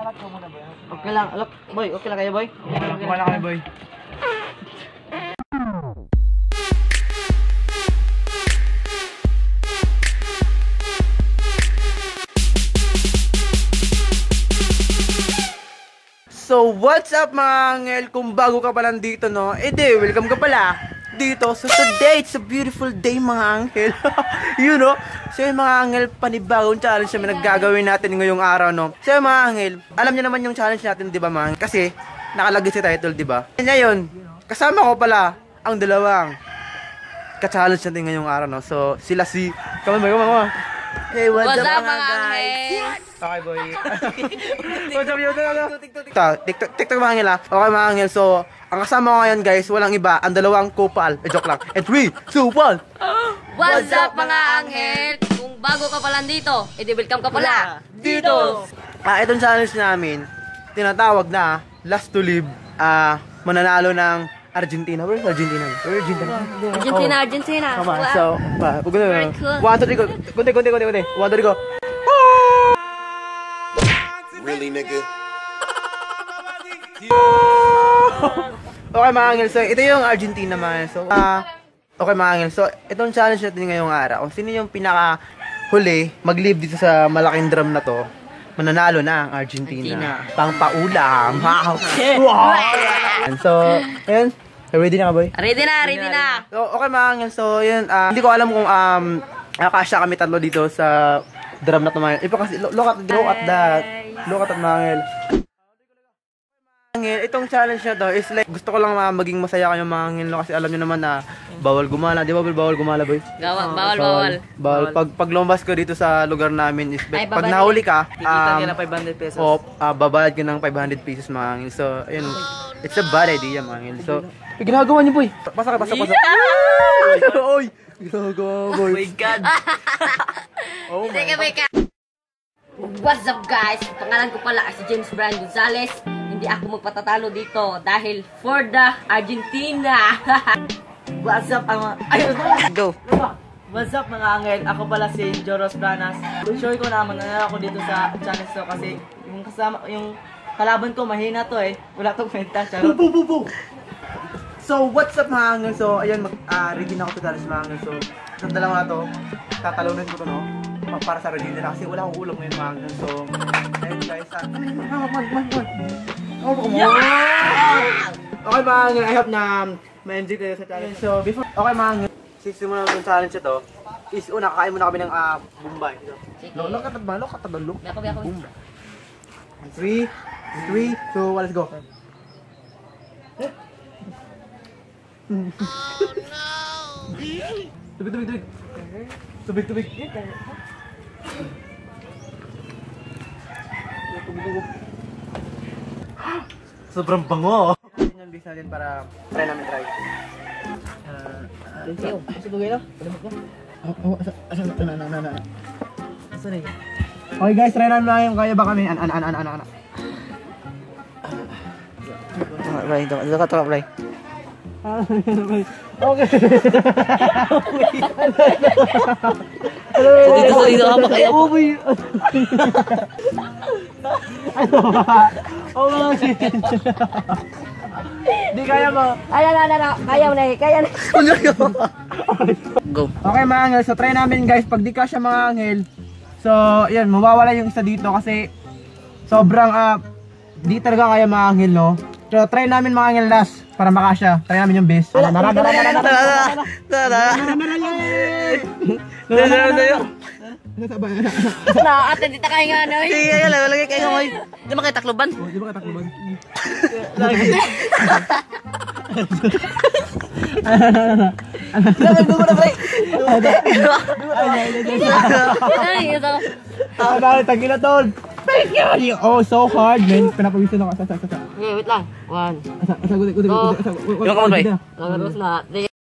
Kalat ko muna, boy. Okay lang, look, boy. Okay lang kayo, boy? Okay lang kami, boy. So, what's up mga angel? Kung bago ka pa lang dito, no? Welcome ka pala dito. So, today, it's a beautiful day mga angel. You know? So, yung mga angel, panibagong challenge na naggagawin natin ngayong araw, no? So, yung mga angel, alam niyo naman yung challenge natin, di ba mga angel? Kasi, nakalagay sa title, di ba? Ngayon, kasama ko pala ang dalawang ka-challenge natin ngayong araw, no? So, sila si... Come on. Hey, what's up mga guys? Okay, boy. What's up, yun? TikTok mga angel, ha? Okay, mga angel. So, ang kasama ko ngayon, guys, walang iba. Ang dalawang kupal. Joke lang. And 3, 2, 1. What's up, mga angel? Kung bago ka pa lang dito, welcome ka pala dito. Itong challenge namin, tinatawag na Last to Live, mananalo ng Argentina. Where's Argentina? Argentina. Come on. So, Very cool. 1, 2, 3, go. Kunti. 1, 2, 3, go. Really, nigga? Okay, mga angel. So, ito yung Argentina, mga angel. So, okay, mga angel. So, itong challenge natin ngayong araw. Kung sino yung pinaka-huli mag-live dito sa malaking drum na to, mananalo na ang Argentina. Pang-paulam. Wow. So, ayun. Ready na ka, boy? Ready na. So, okay, mga angel. So, yun. Hindi ko alam kung kasya kami tatlo dito sa drum na to, mga angel. Ipa kasi, look at that. Look at that, mga angel. Itong challenge na to is like, gusto ko lang maging masaya kayo mga angel, no? Kasi alam nyo naman na bawal gumala. Di ba bawal gumala, boy? Bawal. Pag lumabas ko dito sa lugar namin is pag nahuli ka, Kikita nila 500 pesos. babayad ka ng 500 pesos mga angel. So, ayun. It's a bad idea, mga angel. So, ginagawa niyo, boy. Pasok. Oy! Ginagawa, boy. Oh my God. Oh my God. What's up, guys? Pangalan ko pala si James Brian Gonzalez. Hindi ako magpatatalo dito dahil for the Argentina. What's up, Go. What's up, mga angel? Ako pala si Joros Planas. Sure ko naman na ako dito sa challenge to kasi yung kalaban ko mahina to eh. Wala tong kwenta. So, what's up mga angel? So, ayan, ready na ako sa challenge mga angel. So, itong dalawa na to, tatalunin ko to, no? Para sa Argentina kasi wala akong ulam ngayon mga angel. So, ayun guys, okay mga angel, I hope na ma-enjoy kayo sa challenge. So, okay mga angel, sisimulan ko yung challenge ito is una, kakain muna kami ng Bombay. Look at that, look. Boom. 3, 2, 1, let's go. Tubig. Sobrang bango. Natin yung base natin para try namin. Okay guys, try namin yung kaya ba kami. Right, ito ka, right. Okay. Dito ka pa kaya po. Ano ba? Oh, di kaya mo. Kaya mo na. Go. Okay mga angel, so try namin guys. Pag di ka siya mga angel, so yan, mawawala yung isa dito kasi sobrang di talaga kaya mga angel, no? So try namin mga angel last para makasya. Try namin yung base. Ate, dito kayo nga, no? Sige, lagay kayo ngayon. Di ba kayo takloban? Di ba katakluban? Ay, ito. Tagila tol. Oh, so hard, man. Pinapawisan ako. Asa. Wait lang. 1. Asa, guti. Yung kamay. Nagaros na.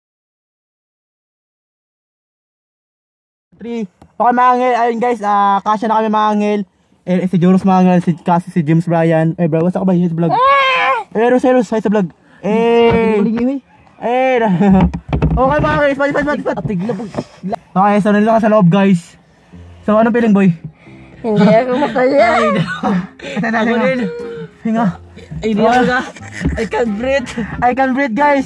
3. Okay mga angel, ayun guys, kasya na kami mga angel. Si Joros mga angel, si James Brian. Bro, what's up ba yun sa vlog? Eros, hi sa vlog. Okay mga angel, spot. Atigla po. Okay, so nandito ka sa loob guys. So, anong feeling boy? Hindi ako masaya. Ako din. Hinga. Hindi ako ka. I can't breathe. I can breathe, guys.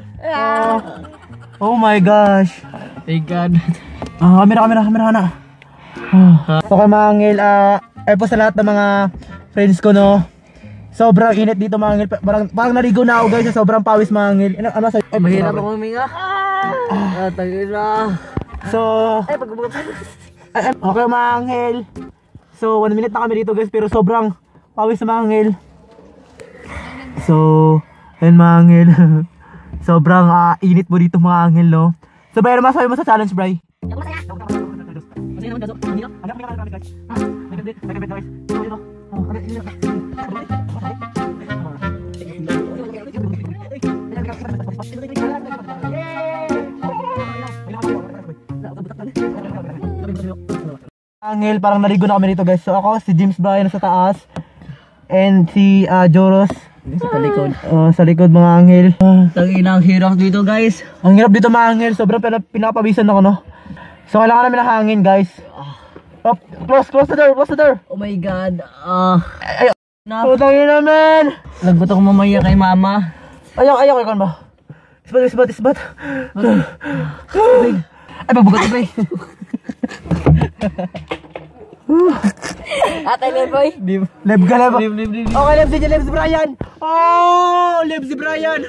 Oh my gosh. Thank God. Kamera na. Okay mga angel, po sa lahat ng mga friends ko, no. Sobrang init dito mga angel. Parang naligo na ako, guys, sa sobrang pawis mga angel. Ano sa Mahirap ako huminga. Tangin na. So, okay mga angel. So, 1 minute na kami dito, guys, pero sobrang pawis na mga angel. So, ayun mga angel. Sobrang init po dito mga angel, no. So, Bray, ano masabi mo sa challenge, Bray? Angel, parang naligo na kami dito, guys. So ako, si James Bryan sa taas. And si Joros Sa likod. sa likod mga angel. Tangin na ang hirap dito guys. Ang hirap dito mga angel. Sobrang pinapabisan ako, no. So kailangan namin ng hangin, guys. Close the door. Oh my God. Putangin naman. Nagbato ko mamaya kay mama. Ayaw kan ba? Isbat. Ay, pagbugat ko, eh. Atay may boy. Leb ka. Live. Okay, Leb si Brian. Oh, Leb si Brian.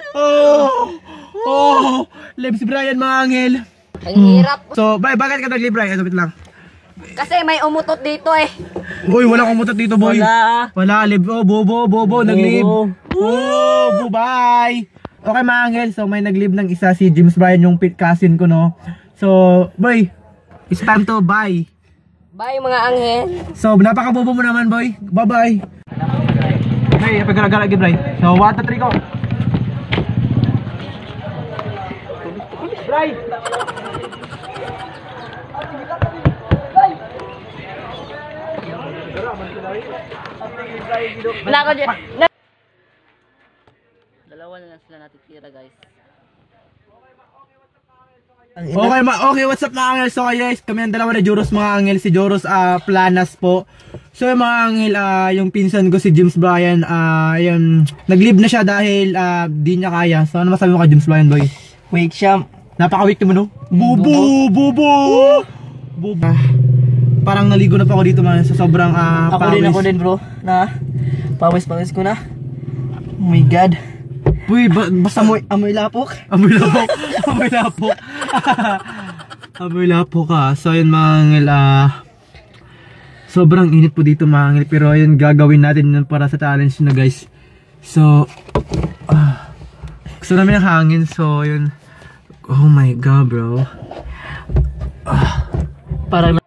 Oh, Leb si Brian mga angel. Ang hirap. So, bakit ka nag-live, Brian? Sabit lang. Kasi may umutot dito eh. Uy, wala kang mutot dito, boy. Wala, Leb. Oh, bobo, nag-live. Oh, bye. Okay mga angel, so may nag-live ng isa, si James Bryan, yung cousin ko, no. So, boy, it's time to bye. Bye mga anghel. So, napakabobo mo naman, boy. Bye-bye. Hey, pagkara-gara, Bray. So, 1, 2, 3, go. Bray! Wala ko dyan. Dalawa na lang sila natitira guys. Okay, what's up mga angel? So guys, kami ang dalawa na Joros mga angel. Si Joros Planas po. So yung mga angel, yung pinsan ko si James Bryan, yun, nag-leave na siya dahil di niya kaya. So ano masabi mo kay James Bryan, boy? Wake siya. Napaka-weak mo, no? Bubo! Parang naligo na pa ako dito man sa sobrang pawis. Ako din bro. Na pawis ko na. Oh my God. Uy, basta Amoy lapok. Amoy lapok ka. So yun mga angel, sobrang init po dito mga angel. Pero yun, gagawin natin yun para sa challenge na, guys. So gusto namin ng hangin. So yun. Oh my God, bro. Parang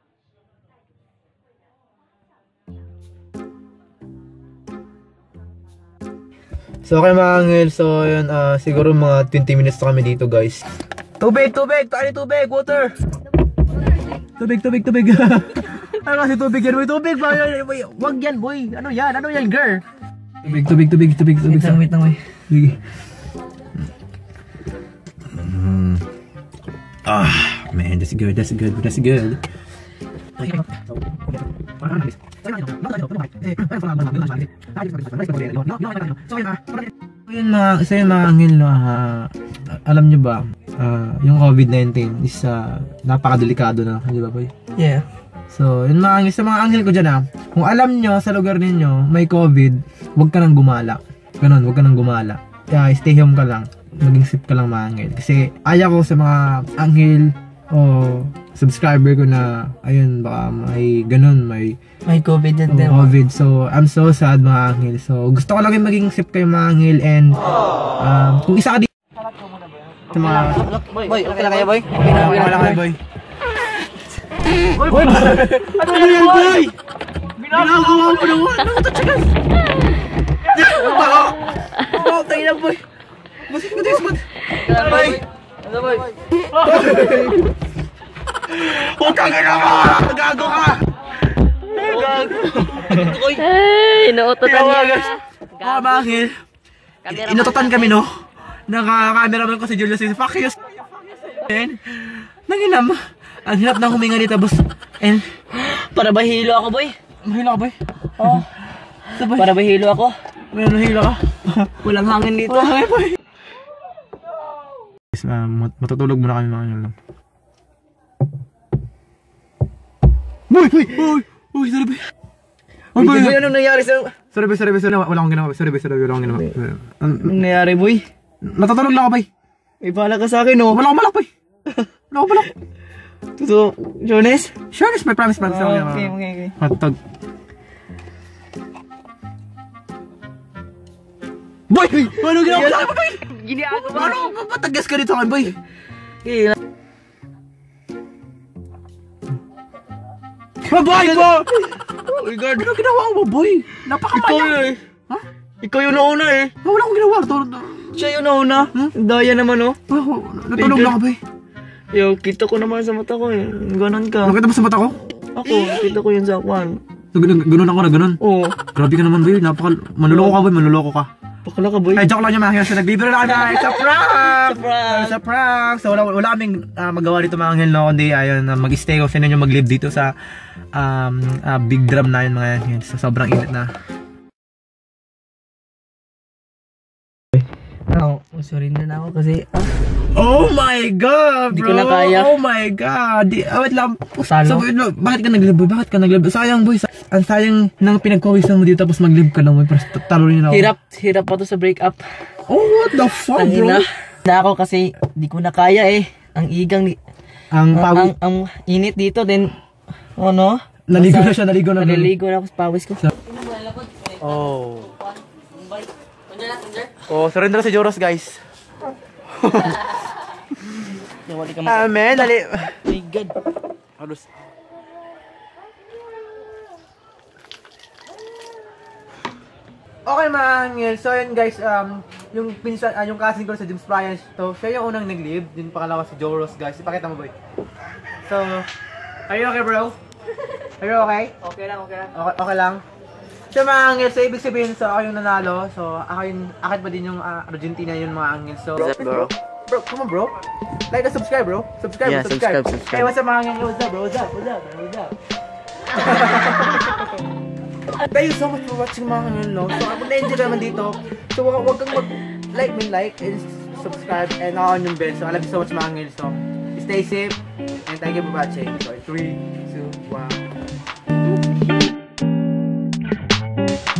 So okay mga angel, so yun, siguro mga 20 minutes na kami dito, guys. Tubig! Water! Tubig! Ano kasi tubig yan, boy? Tubig ba? Wag yan, boy! Ano yan, girl? Tubig. wait lang. Sige. Man, that's good. Yun mga angel, no, alam nyo ba, yung COVID-19 is napakadelikado na, di ba, boy? Yeah. So, yun mga angel, sa mga angel ko dyan, kung alam nyo sa lugar ninyo may COVID, huwag ka nang gumala. Ganon, huwag ka nang gumala. Stay home ka lang, maging safe ka lang mga angel. Kasi ayaw ko sa mga angel o subscriber ko na, ayun, baka may ganun, may COVID yan din. COVID. So, I'm so sad mga angel. So, gusto ko lang yung maging safe kayo mga angel. And, kung isa ka dito sa mga... Boy, okay lang kayo boy? Okay lang kayo, boy. Boy! Ano yan, boy? Ginagawa mo naman! Ano ito, tsagas? Oo, tayo lang, boy. Masik. Boy! Ano boy? Putang ina mo! Gago ka! Ay, nautotan niya. Mga angel, inututan kami, no? Naka-cameraman ko si Julius. Fuck you! Nanginam. Ang hirap ng huminga dito, boss. And Para ba hilo ako, boy? Mahila ka, boy? Oo. Sabay. Para ba hilo ako? May nahila ka? Walang hangin dito. Okay, boy. Matutulog muna kami mga angel lang. Boy! Boy! Boy! Boy! Sorry, boy! Boy, boy, anong nangyari sa... Sorry, boy. Sorry, boy. Sorry, wala akong ginawa. Sorry, boy. Sorry, wala akong ginawa. Anong nangyari, boy? Natutulog lang ako, boy. May bahala ka sa akin, oh. Wala akong malak, boy. Wala akong malak. Totoo, Jones? Sure, may promise, promise. Okay. Hotdog. Boy! Ano ginawa sa akin, boy? Ginagawa. Ano? Matagas ka dito sa akin, boy? Okay. Boy! Oh my God. Ano ginawa mo, boy? Napakamaya. Ikaw eh. Ikaw yung nauna eh. Wala akong ginawa. Siya yung nauna. Daya naman oh. Natulog lang ako, boy. Yo, kita ko naman sa mata ko eh. Ganon ka. Nakita mo sa mata ko? Ako, kita ko yun sa kwan. Ganun ako na, ganun. Oo. Grabe ka naman, boy. Manluloko ka, boy. Manluloko ka. Bakla ka boy. Ay, joke lang yung mga angel. So, nagbibiro lang kami. It's a prank! It's a prank! It's a prank! So, wala kaming magawa dito mga angel, no? Kundi, ayun, mag-stay kung sino yung mag-live dito sa big drum na yun, mga angel. So, sobrang init na. Sorry na ako kasi Oh my God, bro! Di ko na kaya. Oh my God! Wait lang. Salo? So, wait, no, bakit ka nag-live, boy? Bakit ka nag-live? Sayang, boy. Ang sayang ng pinagkawisan mo dito tapos mag-live ka lang, boy. Para talo rin ako. Hirap pa to sa breakup. Oh, what the fuck, bro? Na ako kasi di ko na kaya eh. Ang igang ang init dito then ano? Naligo na siya, naligo na. Naliligo na ako sa pawis ko. Oh. Oh, surrender si Joros, guys. Amen, dali. My God. Harus. Okay mga angel, so yun guys, yung pinsan, yung cousin ko sa James Bryan, to, siya yung unang nag-live, yung pangalawa si Joros, guys. Ipakita mo, boy. So, are you okay, bro? Are you okay? Okay lang. Okay lang. So mga angel, so ibig sabihin, so ako yung nanalo, so akin pa din yung Argentina yun mga angel. So, What's up, bro? Bro, come on, bro. Like and subscribe, bro. Subscribe. Subscribe. Hey, what's up mga angel? What's up? Thank you so much for watching mga angel, no? So, kung na-enjoy naman dito, so wag kang mag-like and subscribe and on yung bell. So, I love you so much mga angel. So, stay safe and thank you for watching. So, 3, 2, 1.